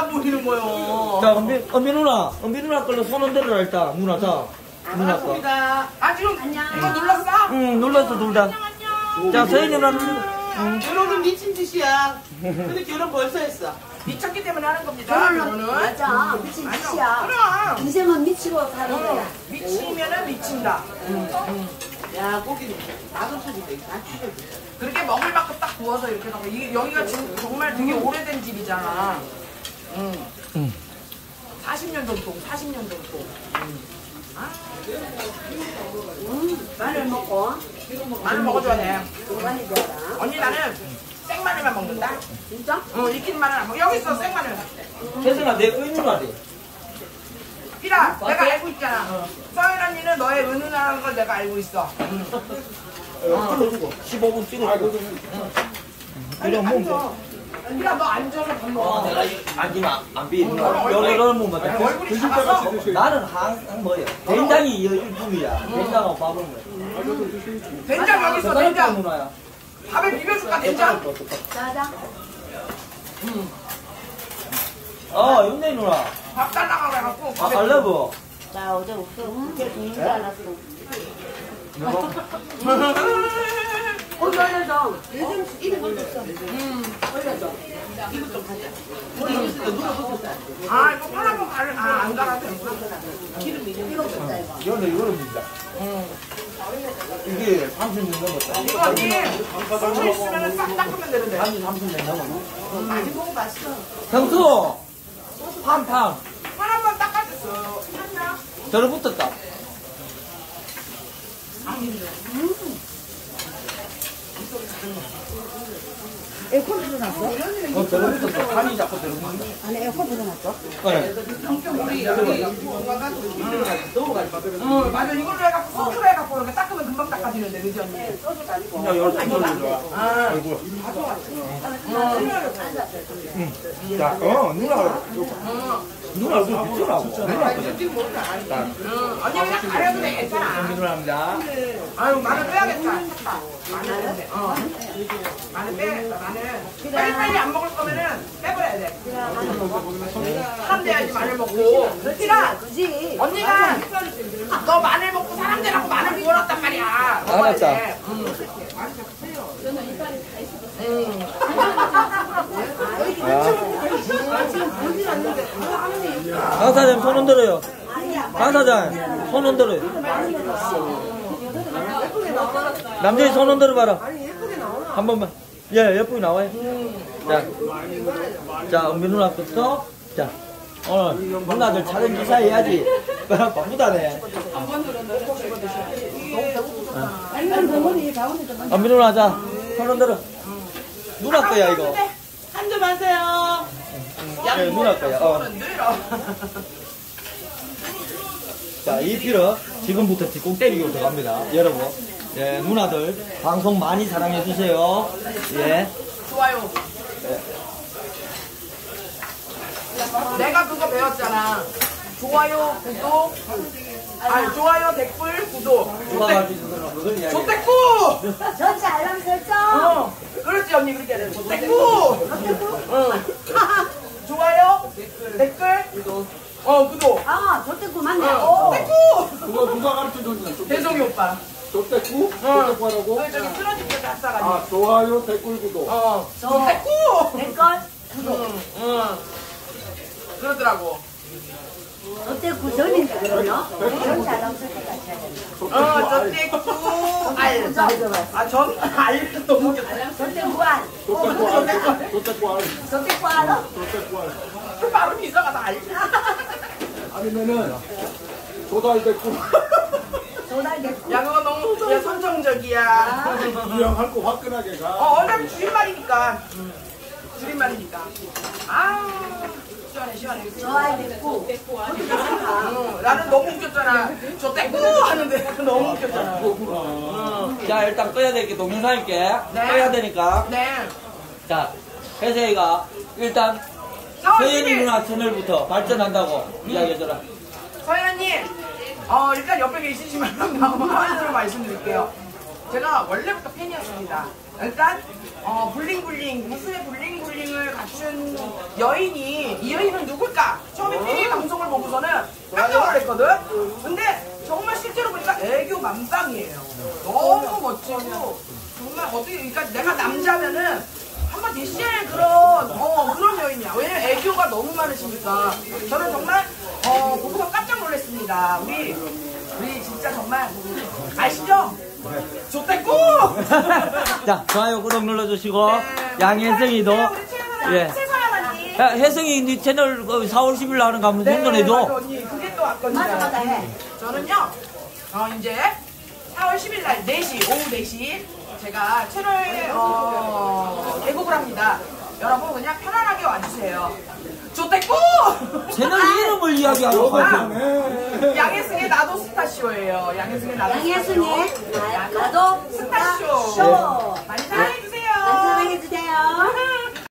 보이는 거요. 자, 은비 누나 걸로 손 흔들어라, 일단. 누나, 자. 누나 거. 아, 지금 이거 눌렀어? 응, 눌렀어, 둘 다. 자, 서희 누나 눌러. 결혼은 미친 짓이야. 근데 결혼 벌써 했어. 미쳤기 때문에 하는 겁니다. 결혼은. 맞아. 미친 짓이야. 그럼. 인생은 미치고 사는 거야. 미치면은 미친다. 야, 고기 맛없어지게 다 튀겨져. 그렇게 먹을 만큼 딱 구워서 이렇게 하고. 여기가 지금 정말 되게 오래된 집이잖아. 40년 전통, 40년 전통. 마늘 먹고. 마늘 먹어줘야 돼. 중간에 되라. 언니 나는 생마늘만 먹는다. 진짜? 익힌 마늘 안 먹어. 여기 있어 생마늘. 혜성아, 내 은누나래. 피라, 내가 알고 있잖아. 서현 언니는 너의 은은한 걸 내가 알고 있어. 15분 찍어주고. 이런 몸. 피라 너 앉아서 밥 먹어. 내가 앉으면 안 비. 여기는 못 먹어. 얼굴이 작아서. 나는 항상 뭐야. 된장이 일품이야. 된장하고 밥을 먹어. 된장 여기 있어 된장. 누나야. 밥에 비벼줄까 된장? 짜장. 윤내 누나. 밥 달라고 해갖고. 밥에 알러브. 나 어제 없어. 그게 좋은 줄 알았어. 올려줘. 요즘 이름 올렸어. 올려줘. 아 이거 파란거 가를 안 갈아도 되구나. 필요 없다 이거. 이거는 진짜. 이게 30년 넘었다. 이거 언니 소주 있으면 싹 닦으면 되는데. 30년 넘었어. 많이 먹어 맛있어. 형수! 팜팜. 하나만 닦아줬어. 저를 붙었다. 에어컨 틀어놨어? 저를 붙었어. 간이 자꾸 들어온다. 안에 에어컨 틀어놨어? 네. 맞아 이걸로 해갖고 소주로 해갖고 이렇게 닦으면 금방 닦아지는데 그지 언니? 소주도 아니고. 그냥 이렇게 소리 좋아. 아이고. 자, 누나 얼굴 비추라고. 언니 그냥 가려도 돼 괜찮아. 누나입니다. 아유 마늘 빼야겠다. 마늘 마늘 빼야겠다. 마늘 빨리빨리 안 먹을 거면은 빼버려야 돼. 사람 돼야지 마늘 먹고. 그렇지라. 그지? 언니가 너 마늘 먹고 사람 되라고 마늘 구워놨단 말이야. 알았다. 강 사장 손 흔들어요. 강 사장 손 흔들어요. 남자애 손 흔들어 봐라. 한 번만. 예, 예쁘게 나와요. 자, 은비 누나부터. 자, 오늘 누나들 차례 주사 해야지. 바쁘다네. 은비 누나 자, 손 흔들어. 누나 거야 이거. 한점 하세요. 네, 누나 거야. 자, 이 피를 지금부터 뒷공 때리고 들어갑니다. 여러분, 예, 누나들 방송 많이 사랑해 주세요. 예. 좋아요. 내가 그거 배웠잖아. 좋아요, 구독. 아니, 좋아요, 댓글, 구독. 조댓구! 전체 알람 설정. 그렇지, 언니, 그렇게 해야 돼. 조댓구! 응. 좋아요, 댓글, 구독. 구독. 아, 저때구 맞네. 조댓구! 그거 누가 가르쳐줬냐? 대성이 오빠. 조댓구? 조댓구 하라고? 저기 쓰러질 때 땄어가지고. 아, 좋아요, 댓글, 구독. 조댓구! 댓글, 구독. 그러더라고. 저때구 전인데 그러나? 전체 알람 설정 같이 해야 돼. 조댓구, 알. 알. 너무 웃겼다. 저때구 알. 조댓구 알. 조댓구 알. 저때구 알아? 조댓구 알. 그 발음이 이상하다, 알. 아니면은, 조달댓구. 조달됐고. 야, 그거 너무 선정적이야. 유형할 거 화끈하게 가. 어차피 줄임말이니까. 줄임말이니까. 시원해. 좋아했고. 나는 너무 웃겼잖아. 저 떼꾸 하는데 너무 웃겼잖아. 자, 일단 꺼야 될 게 동영상일게. 네. 꺼야 되니까. 네. 자, 혜세이가 일단 서연이 누나 채널부터 발전한다고 이야기해줘라. 서현님, 일단 옆에 계시지만 한마디로 말씀드릴게요. 제가 원래부터 팬이었습니다. 일단 블링블링, 모습의 블링블링을 갖춘 여인이, 이 여인은 했거든. 근데 정말 실제로 보니까 애교 만빵이에요. 너무 멋지고 정말 어떻게 그러니까 내가 남자면은 한번 대시할 그런 여인이야. 왜냐면 애교가 너무 많으시니까 저는 정말 보고서 깜짝 놀랐습니다. 우리 진짜 정말 아시죠? 좋댔고. 자, 좋아요, 구독 눌러주시고, 양혜성이도, 예. 최서연 언니. 야, 혜성이 네 채널 4월 10일 나가는 거 한번 생존해줘. 맞아, 언니. 그게 또 왔거든요. 맞아, 해. 저는요, 이제 4월 10일 날 4시, 오후 4시, 제가 채널, 개국을 합니다. 여러분, 그냥 편안하게 와주세요. 좋댔고! 채널 이름을 이야기하러 가죠. 양혜승의 나도 스타쇼예요. 양혜승의 나도 양혜승의 스타쇼. 나도 스타쇼. 쇼. 많이 사랑해주세요. 사랑해주세요.